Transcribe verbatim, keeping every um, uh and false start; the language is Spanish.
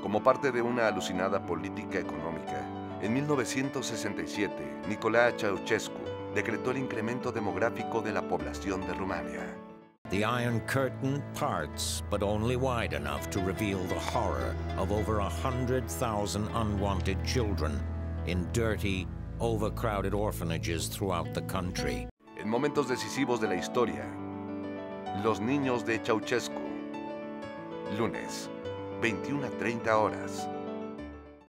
Como parte de una alucinada política económica, en mil novecientos sesenta y siete, Nicolae Ceausescu decretó el incremento demográfico de la población de Rumania. The Iron Curtain parts, but only wide enough to reveal the horror of over a hundred thousand unwanted children in dirty, overcrowded orphanages throughout the country. En momentos decisivos de la historia, los niños de Ceaucescu. Lunes, veintiuna a treinta horas.